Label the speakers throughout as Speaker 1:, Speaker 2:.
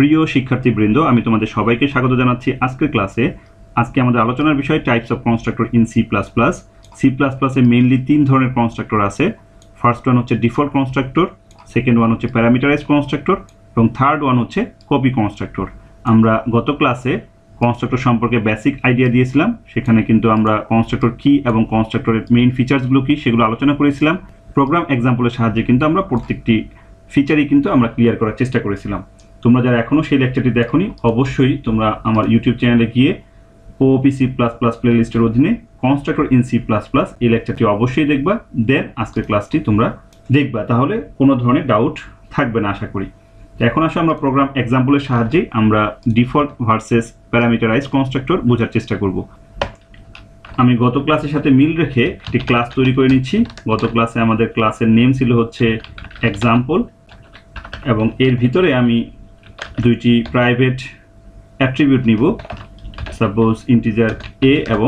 Speaker 1: প্রিয় শিক্ষার্থীবৃন্দ, আমি তোমাদের সবাইকে স্বাগত জানাচ্ছি আজকের ক্লাসে। আজকে আমাদের আলোচনার বিষয় types of constructor in C plus plus. C plus প্লাসে মেইনলি তিন ধরনের কনস্ট্রাক্টর আছে। ফার্স্ট ওয়ান হচ্ছে ডিফল্ট কনস্ট্রাক্টর, সেকেন্ড ওয়ান হচ্ছে প্যারামিটারাইজ কনস্ট্রাক্টর এবং থার্ড ওয়ান হচ্ছে কপি কনস্ট্রাক্টর। আমরা গত ক্লাসে কনস্ট্রাক্টর সম্পর্কে বেসিক আইডিয়া দিয়েছিলাম। সেখানে কিন্তু আমরা কনস্ট্রাক্টর কী এবং কনস্ট্রাক্টরের মেইন ফিচার্সগুলো কী সেগুলো আলোচনা করেছিলাম। প্রোগ্রাম এক্সাম্পলের সাহায্যে কিন্তু আমরা প্রত্যেকটি ফিচারই কিন্তু আমরা ক্লিয়ার করার চেষ্টা করেছিলাম। তোমরা যারা এখনও সেই লেকচারটি দেখোনি, অবশ্যই তোমরা আমার ইউটিউব চ্যানেলে গিয়ে ওপি সি প্লাস প্লাস প্লেলিস্টের অধীনে constructor in C plus plus এই লেকচারটি অবশ্যই দেখবা। দেন আজকের ক্লাসটি তোমরা দেখবা, তাহলে কোনো ধরনের ডাউট থাকবে না আশা করি। তো এখন আসলে আমরা প্রোগ্রাম এক্সাম্পলের সাহায্যে আমরা ডিফল্ট ভার্সেস প্যারামিটারাইজ কনস্ট্রাক্টর বোঝার চেষ্টা করব। আমি গত ক্লাসের সাথে মিল রেখে একটি ক্লাস তৈরি করে নিচ্ছি। গত ক্লাসে আমাদের ক্লাসের নেম ছিল হচ্ছে এক্সাম্পল এবং এর ভিতরে আমি দুইটি প্রাইভেট অ্যাট্রিবিউট নিব, সাপোজ ইন্টিজার এ এবং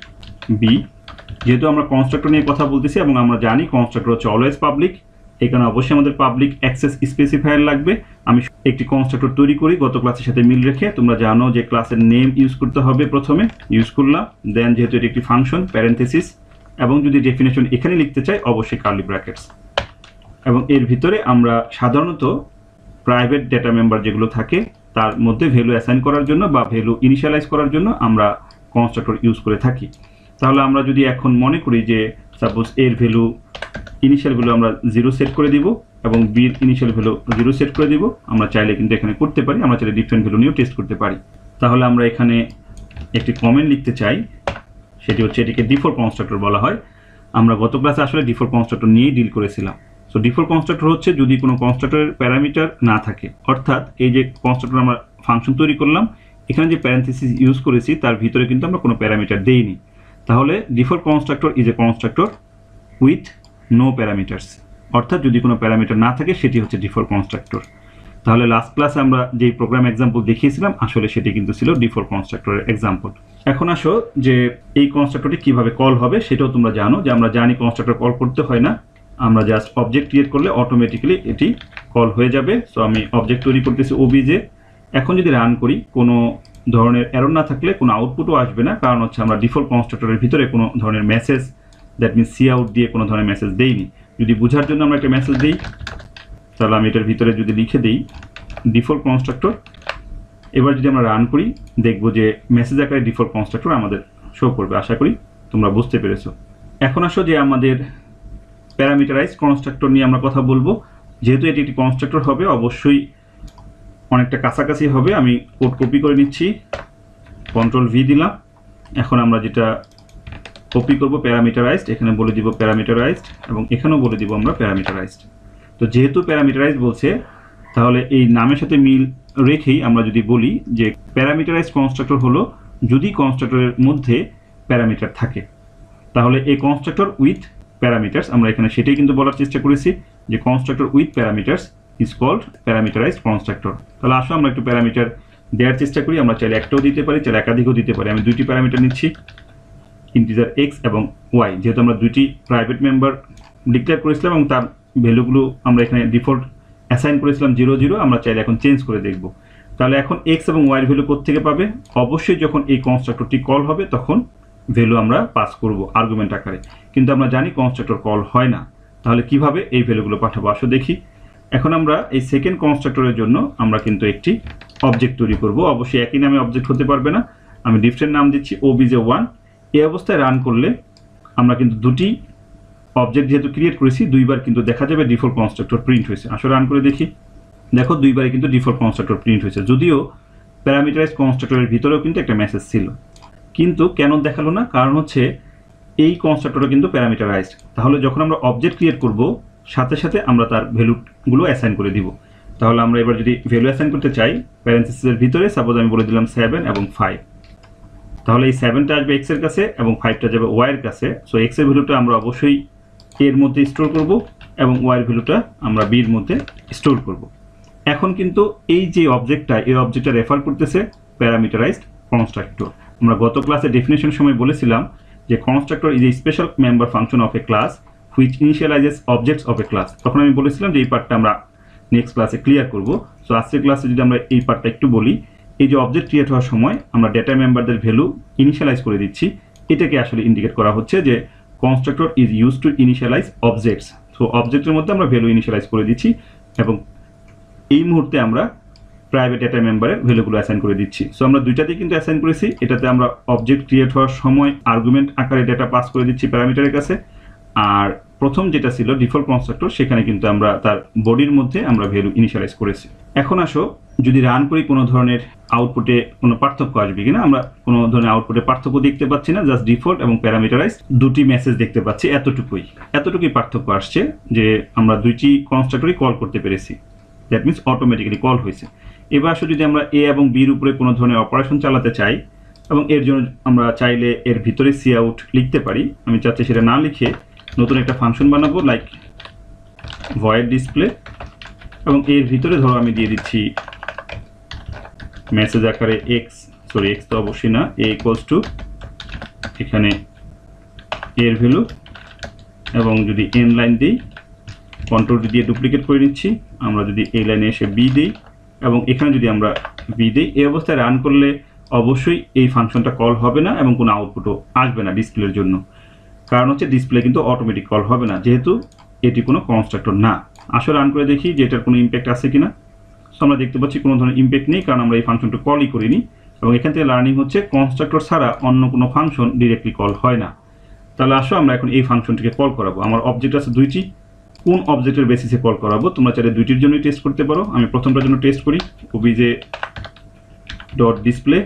Speaker 1: বি। যেহেতু আমরা কনস্ট্রাক্টর নিয়ে কথা বলতেছি এবং আমরা জানি কনস্ট্রাক্টর হচ্ছে অলওয়েজ পাবলিক, এখানে অবশ্যই আমাদের পাবলিক অ্যাক্সেস স্পেসিফায়ার লাগবে। আমি একটি কনস্ট্রাক্টর তৈরি করি গত ক্লাসের সাথে মিল রেখে। তোমরা জানো যে ক্লাসের নেম ইউজ করতে হবে, প্রথমে ইউজ করলাম, দেন যেহেতু এটি একটি ফাংশন প্যারেন্থেসিস, এবং যদি ডেফিনেশন এখানে লিখতে চাই অবশ্যই কার্লি ব্র্যাকেটস। এবং এর ভিতরে আমরা সাধারণত প্রাইভেট ডেটা মেম্বার যেগুলো থাকে তার মধ্যে ভ্যালু অ্যাসাইন করার জন্য বা ভ্যালু ইনিশিয়ালাইজ করার জন্য আমরা কনস্ট্রাক্টর ইউজ করে থাকি। তাহলে আমরা যদি এখন মনে করি যে সাপোজ এর ভ্যালু ইনিশিয়াল ভ্যালু আমরা 0 সেট করে দিব এবং বির ইনিশিয়াল ভ্যালু 0 সেট করে দিব, আমরা চাইলে কিন্তু এখানে করতে পারি, আমরা চাইলে ডিফারেন্ট ভ্যালু নিয়েও টেস্ট করতে পারি। তাহলে আমরা এখানে একটি কমেন্ট লিখতে চাই, সেটি হচ্ছে এটিকে ডিফল্ট কনস্ট্রাক্টর বলা হয়। আমরা গত ক্লাসে আসলে ডিফল্ট কনস্ট্রাক্টর নিয়েই ডিল করেছিলাম। সো ডিফল্ট কনস্ট্রাক্টর হচ্ছে যদি কোনো কনস্ট্রাক্টরের প্যারামিটার না থাকে, অর্থাৎ এই যে কনস্ট্রাক্টর আমরা ফাংশন তৈরি করলাম, এখানে যে প্যারেন্থেসিস ইউজ করেছি তার ভিতরে কিন্তু আমরা কোনো প্যারামিটার দেইনি। তাহলে default constructor is a constructor with no parameters, অর্থাৎ যদি কোনো প্যারামিটার না থাকে সেটি হচ্ছে ডিফল্ট কনস্ট্রাক্টর। তাহলে লাস্ট ক্লাসে আমরা যেই প্রোগ্রাম এক্সাম্পল দেখিয়েছিলাম আসলে সেটি কিন্তু ছিল ডিফল্ট কনস্ট্রাক্টরের এক্সাম্পল। এখন আসো যে এই কনস্ট্রাক্টরটি কিভাবে কল হবে সেটাও তোমরা জানো, যে আমরা জানি কনস্ট্রাক্টর কল করতে হয় না, আমরা জাস্ট অবজেক্ট ক্রিয়েট করলে অটোমেটিক্যালি এটি কল হয়ে যাবে। সো আমি অবজেক্ট তৈরি করতেছি ওবিজে। এখন যদি রান করি কোনো ধরনের এরর না থাকলে কোনো আউটপুটও আসবে না, কারণ হচ্ছে আমরা ডিফল্ট কনস্ট্রাক্টরের ভিতরে কোনো ধরনের message, that means cout দিয়ে কোনো ধরনের মেসেজ দেইনি। যদি বোঝার জন্য আমরা একটা মেসেজ দিই, তাহলে আমি এটার ভিতরে যদি লিখে দিই ডিফল্ট কনস্ট্রাক্টর, এবার যদি আমরা রান করি দেখবো যে মেসেজ আকারে ডিফল্ট কনস্ট্রাক্টর আমাদের শো করবে। আশা করি তোমরা বুঝতে পেরেছো। এখন আসো যে আমাদের প্যারামিটারাইজ কনস্ট্রাক্টর নিয়ে আমরা কথা বলবো। যেহেতু এটি একটি কনস্ট্রাক্টর হবে অবশ্যই অনেকটা কাছাকাছি হবে। আমি কোড কপি করে নিচ্ছি, কন্ট্রোল ভি দিলাম। এখন আমরা যেটা কপি করব প্যারামিটারাইজড, এখানে বলে দিব প্যারামিটারাইজড এবং এখানেও বলে দিব আমরা প্যারামিটারাইজড। তো যেহেতু প্যারামিটারাইজড বলছে, তাহলে এই নামের সাথে মিল রেখেই আমরা যদি বলি যে প্যারামিটারাইজড কনস্ট্রাক্টর হলো যদি কনস্ট্রাক্টরের মধ্যে প্যারামিটার থাকে, তাহলে এই কনস্ট্রাক্টর উইথ প্যারামিটার্স, আমরা এখানে সেটাই কিন্তু বলার চেষ্টা করেছি যে constructor with parameters is called parameterized constructor. তাহলে আসো আমরা একটু প্যারামিটার দেওয়ার চেষ্টা করি। আমরা চাইলে একটাও দিতে পারি, চাইলে একাধিকও দিতে পারি। আমি দুইটি প্যারামিটার নিচ্ছি, ইন্টিজার এক্স এবং ওয়াই। যেহেতু আমরা দুইটি প্রাইভেট মেম্বার ডিক্লেয়ার করেছিলাম এবং তার ভ্যালুগুলো আমরা এখানে ডিফল্ট অ্যাসাইন করেছিলাম 0 0, আমরা চাইলে এখন চেঞ্জ করে দেখব। তাহলে এখন এক্স এবং ওয়াইয়ের ভ্যালু কোত্থেকে পাবে? অবশ্যই যখন এই কনস্ট্রাক্টরটি কল হবে তখন ভ্যালু আমরা পাস করব আর্গুমেন্ট আকারে, কিন্তু আমরা জানি কনস্ট্রাক্টর কল হয় না। তাহলে কিভাবে এই ভ্যালুগুলো পাঠাবো আসো দেখি। এখন আমরা এই সেকেন্ড কনস্ট্রাক্টরের জন্য আমরা কিন্তু একটি অবজেক্ট তৈরি করব। অবশ্যই একই নামে অবজেক্ট হতে পারবে না, আমি ডিফারেন্ট নাম দিচ্ছি ওবিজে1। এই অবস্থায় রান করলে আমরা কিন্তু দুটি অবজেক্ট যেহেতু ক্রিয়েট করেছি দুইবার কিন্তু দেখা যাবে ডিফল্ট কনস্ট্রাক্টর প্রিন্ট হয়েছে। আসলে রান করে দেখি, দেখো দুইবারই কিন্তু ডিফল্ট কনস্ট্রাক্টর প্রিন্ট হয়েছে, যদিও প্যারামিটারাইজ কনস্ট্রাক্টরের ভিতরেও কিন্তু একটা মেসেজ ছিল, কিন্তু কেন দেখালো না? কারণ হচ্ছে এই কনস্ট্রাক্টরটা কিন্তু প্যারামিটারাইজড। তাহলে যখন আমরা অবজেক্ট ক্রিয়েট করব সাথে সাথে আমরা তার ভ্যালুগুলো অ্যাসাইন করে দিব। তাহলে আমরা এবার যদি ভ্যালু অ্যাসাইন করতে চাই প্যারেন্থেসিসের ভিতরে, সাপোজ আমি বলে দিলাম 7 এবং 5, তাহলে এই 7টা আসবে এক্স এর কাছে এবং 5টা যাবে ওয়াই এর কাছে। সো এক্স এর ভ্যালুটা আমরা অবশ্যই এর মধ্যে স্টোর করব এবং ওয়াই এর ভ্যালুটা আমরা বির মধ্যে স্টোর করব। এখন কিন্তু এই যে অবজেক্টটা, এই অবজেক্টটা রেফার করতেছে প্যারামিটারাইজড কনস্ট্রাক্টর। আমরা গত ক্লাসে ডেফিনেশন সময় বলেছিলাম যে constructor is a special member function of a class which initializes objects of a class. তখন আমি বলেছিলাম যে এই পার্টটা আমরা নেক্সট ক্লাসে ক্লিয়ার করব। সো আজকের ক্লাসে যদি আমরা এই পার্টটা একটু বলি, এই যে অবজেক্ট ক্রিয়েট হওয়ার সময় আমরা ডেটা মেম্বারদের ভ্যালু ইনিশিয়ালাইজ করে দিচ্ছি, এটাকে আসলে ইন্ডিকেট করা হচ্ছে যে constructor is use to initialize objects. So অবজেক্টের মধ্যে আমরা ভ্যালু ইনিশিয়ালাইজ করে দিচ্ছি এবং এই মুহূর্তে আমরা প্রাইভেট ডেটা মেম্বারের ভ্যালুগুলো অ্যাসাইন করে দিচ্ছি। সো আমরা দুইটাতেই কিন্তু অ্যাসাইন করেছি। এটাতে আমরা অবজেক্ট ক্রিয়েট হওয়ার সময় আর্গুমেন্ট আকারে ডেটা পাস করে দিচ্ছি প্যারামিটারের কাছে, আর প্রথম যেটা ছিল ডিফল্ট কনস্ট্রাক্টর, সেখানে কিন্তু আমরা তার বডির মধ্যে আমরা ভ্যালু ইনিশিয়ালাইজ করেছি। এখন আসো যদি রান করি কোনো ধরনের আউটপুটে কোনো পার্থক্য আসবে কিনা। আমরা কোনো ধরনের আউটপুটে পার্থক্য দেখতে পাচ্ছি না, জাস্ট ডিফল্ট এবং প্যারামিটারাইজ দুটি মেসেজ দেখতে পাচ্ছি, এতটুকুই পার্থক্য আসছে যে আমরা দুইটি কনস্ট্রাক্টরই কল করতে পেরেছি, দ্যাট মিনস অটোমেটিক্যালি কল হয়েছে। এবার আসলে যদি আমরা এ এবং বির উপরে কোনো ধরনের অপারেশন চালাতে চাই এবং এর জন্য আমরা চাইলে এর ভিতরে সি আউট লিখতে পারি, আমি চাচ্ছি সেটা না লিখে নতুন একটা ফাংশন বানাবো লাইক ভয়েড ডিসপ্লে, এবং এর ভিতরে ধরো আমি দিয়ে দিচ্ছি মেসেজ আকারে এক্স তো অবশ্যই না, এ ইকুয়ালস টু এখানে এর ভ্যালু, এবং যদি এন লাইন দিই কন্ট্রোল দিয়ে ডুপ্লিকেট করে নিচ্ছি। আমরা যদি এই লাইনে এসে বি দিই এবং এখানে যদি আমরা বি দিই, এই অবস্থায় রান করলে অবশ্যই এই ফাংশনটা কল হবে না এবং কোনো আউটপুটও আসবে না ডিসপ্লের জন্য। কারণ হচ্ছে ডিসপ্লে কিন্তু অটোমেটিক কল হবে না, যেহেতু এটি কোনো কনস্ট্রাক্টর না। আসলে রান করে দেখি যে এটার কোনো ইম্প্যাক্ট আছে কিনা। সো আমরা দেখতে পাচ্ছি কোনো ধরনের ইম্প্যাক্ট নেই, কারণ আমরা এই ফাংশনটা কলই করিনি। এবং এখান থেকে লার্নিং হচ্ছে কনস্ট্রাক্টর ছাড়া অন্য কোনো ফাংশন ডিরেক্টলি কল হয় না। তাহলে আসো আমরা এখন এই ফাংশনটিকে কল করাবো। আমার অবজেক্ট আছে দুইটি, কোন অবজেক্টের বেসিসে কল করাবো তোমরা চাইলে দুইটির জন্যই টেস্ট করতে পারো। আমি প্রথমটার জন্য টেস্ট করি, ওবিজে ডট ডিসপ্লে,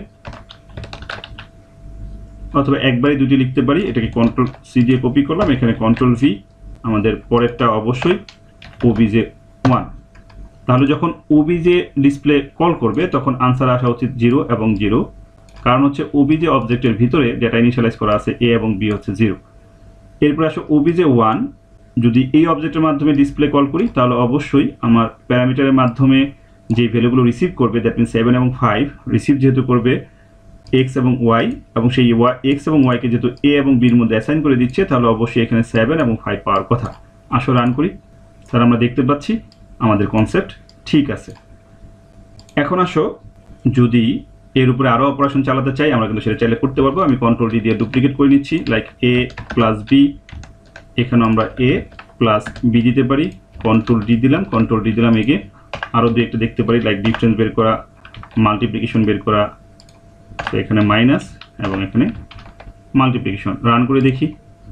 Speaker 1: অথবা একবারই দুটি লিখতে পারি। এটাকে কন্ট্রোল সি দিয়ে কপি করলাম, এখানে কন্ট্রোল ভি। আমাদের পরেরটা অবশ্যই ওবিজে 1। তাহলে যখন ওবিজে ডিসপ্লে কল করবে তখন আনসার আসা উচিত 0 এবং 0, কারণ হচ্ছে ওবিজে অবজেক্টের ভিতরে ডেটা ইনিশিয়ালাইজ করা আছে এ এবং বি হচ্ছে 0। এরপর আসো ওবিজে 1, যদি এই অবজেক্টের মাধ্যমে ডিসপ্লে কল করি তাহলে অবশ্যই আমার প্যারামিটারের মাধ্যমে যে ভ্যালুগুলো রিসিভ করবে, দ্যাট মিনস 7 এবং 5 রিসিভ যেহেতু করবে এক্স এবং ওয়াই, এবং সেই এক্স এবং ওয়াইকে যেহেতু এ এবং বির মধ্যে অ্যাসাইন করে দিচ্ছে, তাহলে অবশ্যই এখানে 7 এবং 5 পাওয়ার কথা। আসো রান করি, তাহলে আমরা দেখতে পাচ্ছি আমাদের কনসেপ্ট ঠিক আছে। এখন আসো যদি এর উপরে আরও অপারেশন চালাতে চাই আমরা কিন্তু সেটা চাইলে করতে পারবো। আমি কন্ট্রোল ডি দিয়ে ডুপ্লিকেট করে নিচ্ছি, লাইক এ প্লাস বি, এখানে আমরা এ প্লাস বি দিতে পারি। কন্ট্রোল ডি দিলাম এগে আরও দু একটা দেখতে পারি, লাইক ডিফারেন্স বের করা, মাল্টিপ্লিকেশন বের করা। তো এখানে মাইনাস এবং এখানে মাল্টিপ্লিকেশন। রান করে দেখি।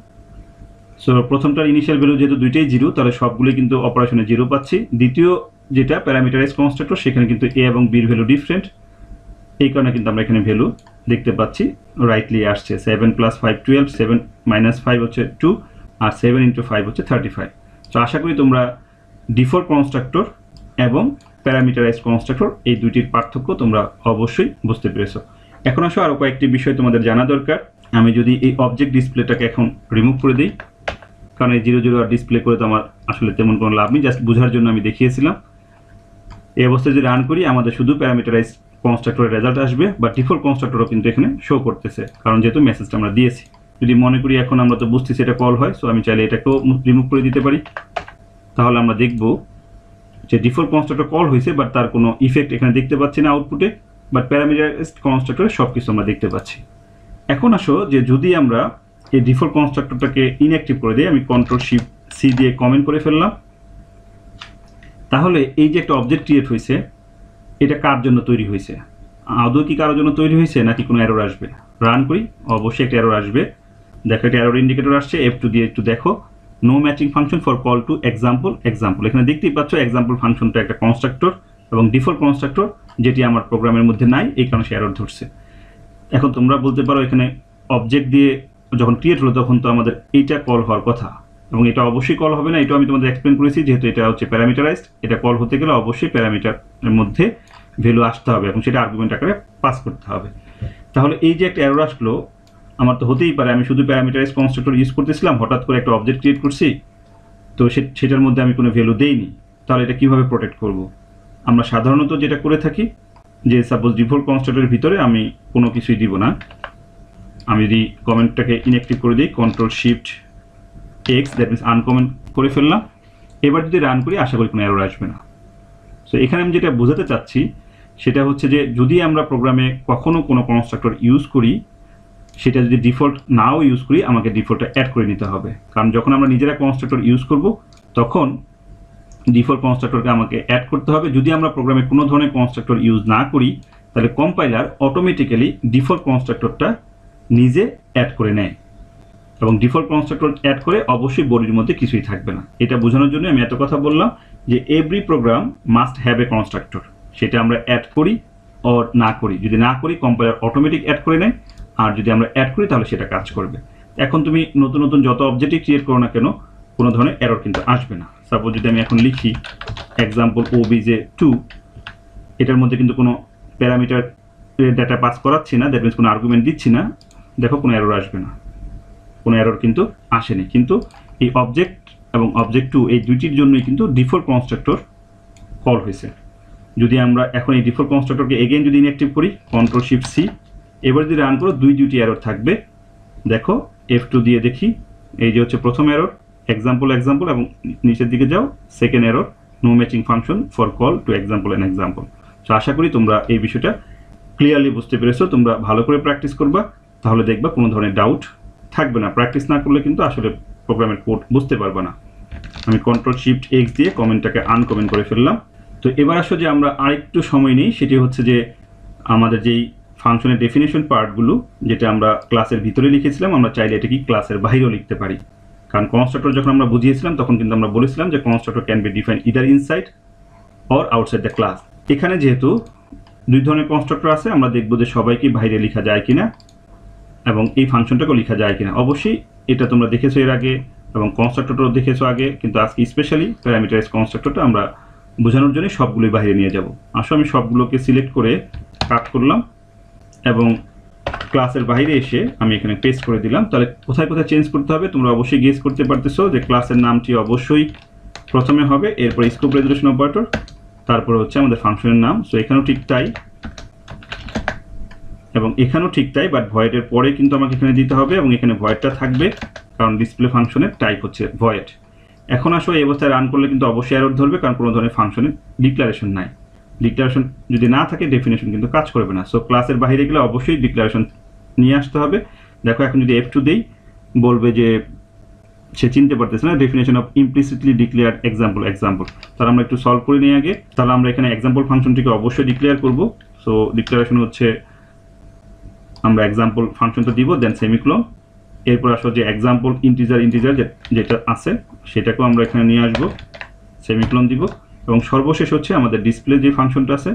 Speaker 1: সো প্রথমটার ইনিশিয়াল ভ্যালু যেহেতু দুইটাই 0, তাহলে সবগুলোই কিন্তু অপারেশনে 0 পাচ্ছি। দ্বিতীয় যেটা প্যারামিটারাইজ কনস্ট্রাক্টর, সেখানে কিন্তু এ এবং বির ভ্যালু ডিফারেন্ট, এই কারণে কিন্তু আমরা এখানে ভ্যালু দেখতে পাচ্ছি রাইটলি আসছে 7 + 5 12, 7 - 5 হচ্ছে 2, আর 7 × 5 হচ্ছে 35। তো আশা করি তোমরা ডিফল্ট কনস্ট্রাক্টর এবং প্যারামিটারাইজ কনস্ট্রাক্টর এই দুইটির পার্থক্য তোমরা অবশ্যই বুঝতে পেরেছো। এখন আসো আরও কয়েকটি বিষয় তোমাদের জানা দরকার। আমি যদি এই অবজেক্ট ডিসপ্লেটাকে এখন রিমুভ করে দিই, কারণ এই 0 0 আর ডিসপ্লে করে তো আমার আসলে তেমন কোনো লাভ নেই, জাস্ট বোঝার জন্য আমি দেখিয়েছিলাম। এই অবস্থায় যদি রান করি আমাদের শুধু প্যারামিটারাইজ কনস্ট্রাক্টরের রেজাল্ট আসবে, বা ডিফল্ট কনস্ট্রাক্টরও কিন্তু এখানে শো করতেছে, কারণ যেহেতু মেসেজটা আমরা দিয়েছি। যদি মনে করি এখন আমরা তো বুঝতেছি এটা কল হয়, সো আমি চাইলে এটাকেও রিমুভ করে দিতে পারি। তাহলে আমরা দেখব যে ডিফল্ট কনস্ট্রাক্টর কল হয়েছে, বাট তার কোনো ইফেক্ট এখানে দেখতে পাচ্ছি না আউটপুটে, বাট প্যারামিটারাইজড কনস্ট্রাক্টরে সব কিছু আমরা দেখতে পাচ্ছি। এখন আসো যে যদি আমরা এই ডিফল্ট কনস্ট্রাক্টরটাকে ইনঅ্যাক্টিভ করে দিই, আমি কন্ট্রোল শিফট সি দিয়ে কমেন্ট করে ফেললাম, তাহলে এই যে একটা অবজেক্ট ক্রিয়েট হয়েছে, এটা কার জন্য তৈরি হয়েছে? আদৌ কি কারোর জন্য তৈরি হয়েছে নাকি কোনো এরর আসবে? রান করি, অবশ্যই একটা এরর আসবে। দেখো একটা এরর ইন্ডিকেটর আসছে, F2 দিয়ে একটু দেখো, no matching function for call to example. এখানে দেখতেই পাচ্ছ এক্সাম্পল ফাংশনটা একটা কনস্ট্রাক্টর এবং ডিফল্ট কনস্ট্রাক্টর, যেটি আমার প্রোগ্রামের মধ্যে নাই, এই কারণে সে এরর ধরছে। এখন তোমরা বলতে পারো এখানে অবজেক্ট দিয়ে যখন ক্রিয়েট হলো তখন তো আমাদের এইটা কল হওয়ার কথা, এবং এটা অবশ্যই কল হবে না। এটা আমি তোমাদের এক্সপ্লেন করেছি, যেহেতু এটা হচ্ছে প্যারামিটারাইজড, এটা কল হতে গেলে অবশ্যই প্যারামিটারের মধ্যে ভ্যালু আসতে হবে এবং সেটা আর্গুমেন্ট আকারে পাস করতে হবে। তাহলে এই যে একটা এরর আসলো, আমার তো হতেই পারে আমি শুধু প্যারামিটারাইজ কনস্ট্রাক্টর ইউজ করতেছিলাম, হঠাৎ করে একটা অবজেক্ট ক্রিয়েট করছি, তো সেটার মধ্যে আমি কোনো ভ্যালু দেইনি। তাহলে এটা কীভাবে প্রোটেক্ট করব? আমরা সাধারণত যেটা করে থাকি যে সাপোজ ডিফল্ট কনস্ট্রাক্টরের ভিতরে আমি কোনো কিছুই দিব না। আমি যদি কমেন্টটাকে ইনঅ্যাক্টিভ করে দিই, control shift X, that means uncomment করে ফেললাম। এবার যদি রান করি আশা করি কোনো এরর আসবে না। সো এখানে আমি যেটা বোঝাতে চাচ্ছি সেটা হচ্ছে যে যদি আমরা প্রোগ্রামে কখনো কোনো কনস্ট্রাক্টর ইউজ করি, সেটা যদি ডিফল্ট নাও ইউজ করি, আমাকে ডিফল্টটা অ্যাড করে নিতে হবে। কারণ যখন আমরা নিজেরা কনস্ট্রাক্টর ইউজ করব তখন ডিফল্ট কনস্ট্রাক্টরকে আমাকে অ্যাড করতে হবে। যদি আমরা প্রোগ্রামে কোনো ধরনের কনস্ট্রাক্টর ইউজ না করি, তাহলে কম্পাইলার অটোমেটিক্যালি ডিফল্ট কনস্ট্রাক্টরটা নিজে অ্যাড করে নেয়, এবং ডিফল্ট কনস্ট্রাক্টর অ্যাড করে অবশ্যই বডির মধ্যে কিছুই থাকবে না। এটা বোঝানোর জন্য আমি এত কথা বললাম যে every program must have a constructor, সেটা আমরা অ্যাড করি অর না করি। যদি না করি কম্পাইলার অটোমেটিক অ্যাড করে নেয়, আর যদি আমরা অ্যাড করি তাহলে সেটা কাজ করবে। এখন তুমি নতুন নতুন যত অবজেক্টই ক্রিয়েট করো না কেন, কোনো ধরনের এরর কিন্তু আসবে না। সাপোজ যদি আমি এখন লিখি এক্সাম্পল obj2, এটার মধ্যে কিন্তু কোনো প্যারামিটার ডেটা পাস করাচ্ছি না, দ্যাট মিনস কোনো আর্গুমেন্ট দিচ্ছি না, দেখো কোনো এরর আসবে না, কোনো এরর কিন্তু আসেনি। কিন্তু এই অবজেক্ট এবং অবজেক্ট2 এই দুইটির জন্যই কিন্তু ডিফল্ট কনস্ট্রাক্টর কল হয়েছে। যদি আমরা এখন এই ডিফল্ট কনস্ট্রাক্টরকে এগেইন যদি ইনঅ্যাক্টিভ করি, Ctrl+Shift+C, এবার যদি রান করো দুইটি এরর থাকবে। দেখো F2 দিয়ে দেখি, এই যে হচ্ছে প্রথম এরর এক্সাম্পল এবং নিচের দিকে যাও second error no matching function for call to example and example. So আশা করি তোমরা এই বিষয়টা ক্লিয়ারলি বুঝতে পেরেছো। তোমরা ভালো করে প্র্যাকটিস করবা, তাহলে দেখবা কোনো ধরনের ডাউট থাকবে না। প্র্যাকটিস না করলে কিন্তু আসলে প্রোগ্রামের কোড বুঝতে পারবা না। আমি Ctrl+Shift+X দিয়ে কমেন্টটাকে আনকমেন্ট করে ফেললাম। তো এবার আসো যে আমরা আরেকটু সময় নিই, সেটি হচ্ছে যে আমাদের যেই ফাংশনের ডেফিনেশন পার্টগুলো যেটা আমরা ক্লাসের ভিতরে লিখেছিলাম, আমরা চাইলে এটা কি ক্লাসের বাইরেও লিখতে পারি। কারণ কনস্ট্রাক্টর যখন আমরা বুঝিয়েছিলাম তখন কিন্তু আমরা বলেছিলাম যে constructor can be define either inside or outside the class. এখানে যেহেতু দুই ধরনের কনস্ট্রাক্টর আছে, আমরা দেখব যে সবাইকে বাইরে লেখা যায় কিনা এবং এই ফাংশনটাকেও লেখা যায় কিনা। অবশ্যই এটা তোমরা দেখেছো এর আগে এবং কনস্ট্রাক্টরটাও দেখেছো আগে, কিন্তু আজকে স্পেশালি প্যারামিটারাইজ কনস্ট্রাক্টরটা আমরা বোঝানোর জন্য সবগুলোই বাইরে নিয়ে যাব। আসলে আমি সবগুলোকে সিলেক্ট করে কাট করলাম এবং ক্লাসের বাইরে এসে আমি এখানে পেস্ট করে দিলাম। তাহলে কোথায় কোথায় চেঞ্জ করতে হবে তোমরা অবশ্যই গেস করতে পারতেছো যে ক্লাসের নামটি অবশ্যই প্রথমে হবে, এরপর স্কোপ রেজুলেশন অপারেটর, তারপরে হচ্ছে আমাদের ফাংশনের নাম। সো এখানেও ঠিক তাই এবং এখানেও ঠিক তাই, বাট ভয়েডের পরে কিন্তু আমাকে এখানে দিতে হবে এবং এখানে ভয়েডটা থাকবে কারণ ডিসপ্লে ফাংশনের টাইপ হচ্ছে ভয়েড। এখন আসলে এই অবস্থায় রান করলে কিন্তু অবশ্যই এরর ধরবে, কারণ কোনো ধরনের ফাংশনের ডিক্লারেশন নাই। ডিক্লারেশন যদি না থাকে ডেফিনেশন কিন্তু কাজ করবে না। সো ক্লাসের বাইরে গেলে অবশ্যই ডিক্লারেশন নিয়ে আসতে হবে। দেখো এখন যদি F2 দেই, বলবে যে সে চিনতে পারতেছে না definition of implicitly declared example. তাহলে আমরা একটু সলভ করে নিই আগে। তাহলে আমরা এখানে এক্সাম্পল ফাংশনটিকে অবশ্যই ডিক্লেয়ার করব। সো ডিক্লারেশন হচ্ছে আমরা এক্সাম্পল ফাংশনটা দিব, দেন সেমিকোলন, এরপর আসলে যে এক্সাম্পল ইন্টিজার যেটা আছে সেটাকেও আমরা এখানে নিয়ে আসবো, সেমিকোলন দিব, এবং সর্বশেষ হচ্ছে আমাদের ডিসপ্লে যে ফাংশনটা আছে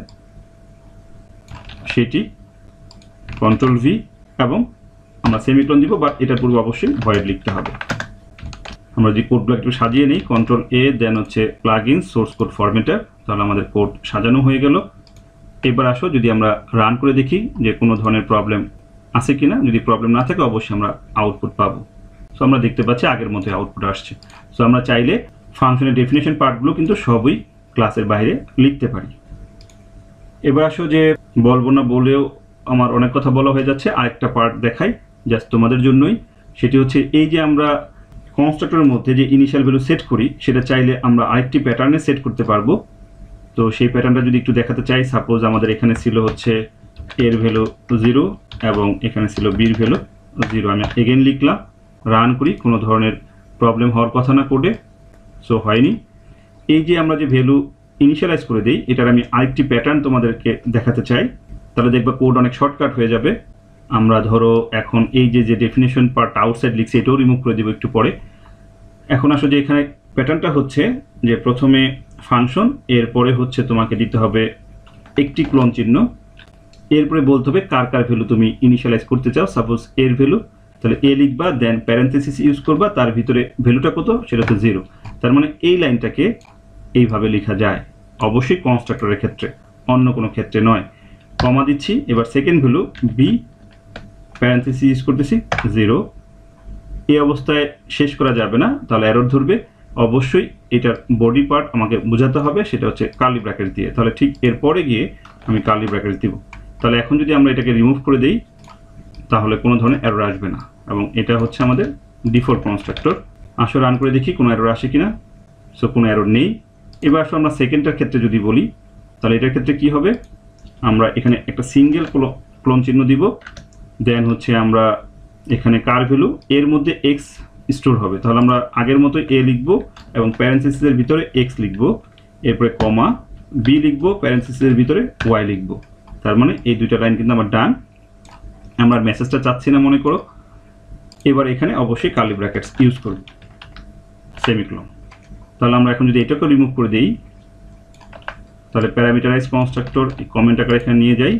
Speaker 1: সেটি Ctrl+V এবং আমরা সেমিকোলন দিব, বাট এটার পূর্বে অবশ্যই ভয়েড লিখতে হবে। আমরা যদি কোডগুলো একটু সাজিয়ে নিই, Ctrl+A, দেন হচ্ছে প্লাগইন সোর্স কোড ফরম্যাটার, তাহলে আমাদের কোড সাজানো হয়ে গেল। এবার আসো যদি আমরা রান করে দেখি যে কোনো ধরনের প্রবলেম আছে কিনা। যদি প্রবলেম না থাকে অবশ্যই আমরা আউটপুট পাবো। সো আমরা দেখতে পাচ্ছি আগের মতো আউটপুট আসছে। সো আমরা চাইলে ফাংশনের ডেফিনেশন পার্টগুলো কিন্তু সবই ক্লাসের বাইরে লিখতে পারি। এবার আসো যে বলবো না বলেও আমার অনেক কথা বলা হয়ে যাচ্ছে, আরেকটা পার্ট দেখাই জাস্ট তোমাদের জন্যই। সেটি হচ্ছে এই যে আমরা কনস্ট্রাক্টরের মধ্যে যে ইনিশিয়াল ভ্যালু সেট করি সেটা চাইলে আমরা আরেকটি প্যাটার্নে সেট করতে পারবো। তো সেই প্যাটার্নটা যদি একটু দেখাতে চাই, সাপোজ আমাদের এখানে ছিল হচ্ছে এর ভ্যালু 0 এবং এখানে ছিল বির ভ্যালু 0। আমি এগেন লিখলাম, রান করি, কোনো ধরনের প্রবলেম হওয়ার কথা না কোডে, সো হয়নি। এই যে আমরা যে ভ্যালু ইনিশিয়ালাইজ করে দিই, এটার আমি আরেকটি প্যাটার্ন তোমাদেরকে দেখাতে চাই, তাহলে দেখবা কোড অনেক শর্টকাট হয়ে যাবে। আমরা ধরো এখন এই যে ডেফিনেশন পার্ট আউটসাইড লিখছি এটাও রিমুভ করে দেবো একটু পরে। এখন আসলে যে এখানে প্যাটার্নটা হচ্ছে যে প্রথমে ফাংশন, এরপরে হচ্ছে তোমাকে দিতে হবে একটি ক্লোন চিহ্ন, এরপরে বলতে হবে কার কার ভ্যালু তুমি ইনিশিয়ালাইজ করতে চাও। সাপোজ এর ভ্যালু, তাহলে এ লিখবা, দেন প্যারেন্থেসিস ইউজ করবা, তার ভিতরে ভ্যালুটা কত সেটা হচ্ছে 0। তার মানে এই লাইনটাকে এইভাবে লেখা যায়, অবশ্যই কনস্ট্রাক্টরের ক্ষেত্রে, অন্য কোনো ক্ষেত্রে নয়। কমা দিচ্ছি, এবার second value B, parenthesis use করতেছি 0। এই অবস্থায় শেষ করা যাবে না, তাহলে এরর ধরবে। অবশ্যই এটার বডি পার্ট আমাকে বোঝাতে হবে, সেটা হচ্ছে কার্লি ব্র্যাকেট দিয়ে। তাহলে ঠিক এরপরে গিয়ে আমি কার্লি ব্র্যাকেট দিব। তাহলে এখন যদি আমরা এটাকে রিমুভ করে দেই তাহলে কোনো ধরনের এরর আসবে না, এবং এটা হচ্ছে আমাদের ডিফল্ট কনস্ট্রাক্টর। আসলে রান করে দেখি কোনো এরর আসে কিনা। সো কোনো এরর নেই। এবার আসলে আমরা সেকেন্ডটার ক্ষেত্রে যদি বলি, তাহলে এটার ক্ষেত্রে কি হবে, আমরা এখানে একটা সিঙ্গেল ক্লোন চিহ্ন দিব, দেন হচ্ছে আমরা এখানে কার ভ্যালু এর মধ্যে এক্স স্টোর হবে, তাহলে আমরা আগের মতো এ লিখব এবং প্যারেন্থেসিসের ভিতরে এক্স লিখব, এরপরে কমা বি লিখব, প্যারেন্থেসিসের ভিতরে ওয়াই লিখব। তার মানে এই দুইটা লাইন কিন্তু আমার ডান। আমরা মেসেজটা চাচ্ছি না মনে করো। এবার এখানে অবশ্যই কার্লি ব্র্যাকেটস ইউজ করব, সেমিকোলন। তাহলে আমরা এখন যদি এটাকে রিমুভ করে দেই, তাহলে প্যারামিটারাইজ কনস্ট্রাক্টর এই কমেন্ট আকারে এখানে নিয়ে যাই,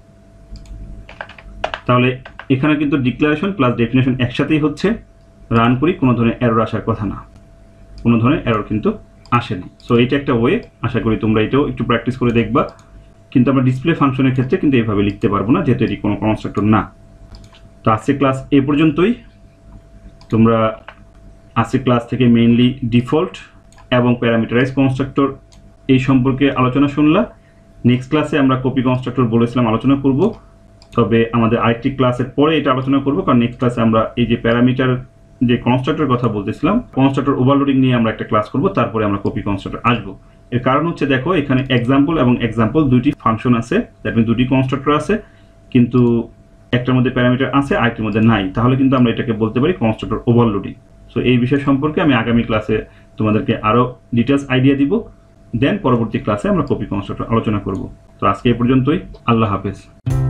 Speaker 1: তাহলে এখানে কিন্তু ডিক্লারেশন প্লাস ডেফিনেশন একসাথেই হচ্ছে। রান করি, কোনো ধরনের এরর আসার কথা না, কোনো ধরনের এরর কিন্তু আসেনি। সো এটা একটা ওয়ে, আশা করি তোমরা এটাও একটু প্র্যাকটিস করে দেখবা। কিন্তু আমরা ডিসপ্লে ফাংশনের ক্ষেত্রে কিন্তু এইভাবে লিখতে পারবো না, যেহেতু এটি কোনো কনস্ট্রাক্টর না। তো আজকের ক্লাস এ পর্যন্তই। তোমরা আজকের ক্লাস থেকে মেইনলি ডিফল্ট এবং প্যারামিটারাইজ কনস্ট্রাক্টর এই সম্পর্কে আলোচনা শুনলা। নেক্সট ক্লাসে আমরা কপি কনস্ট্রাক্টর বলেছিলাম আলোচনা করব, তবে আমাদের আরেকটি ক্লাসের পরে এটা আলোচনা করব, কারণ নেক্সট ক্লাসে আমরা এই যে প্যারামিটার যে কনস্ট্রাক্টর কথা বলতেছিলাম, কনস্ট্রাক্টর ওভারলোডিং নিয়ে আমরা একটা ক্লাস করব, তারপরে আমরা কপি কনস্ট্রাক্টর আসবো। এর কারণ হচ্ছে দেখো এখানে এক্সাম্পল এবং এক্সাম্পল দুইটি ফাংশন আছে, দ্যাট মিন দুটি কনস্ট্রাক্টর আছে, কিন্তু একটার মধ্যে প্যারামিটার আছে আরেকটির মধ্যে নাই, তাহলে কিন্তু আমরা এটাকে বলতে পারি কনস্ট্রাক্টর ওভারলোডিং। সো এই বিষয় সম্পর্কে আমি আগামী ক্লাসে তোমাদেরকে আরও ডিটেলস আইডিয়া দিব, দেন পরবর্তী ক্লাসে আমরা কপি কনস্ট্রাক্টর আলোচনা করব। তো আজকে এই পর্যন্তই, আল্লাহ হাফেজ।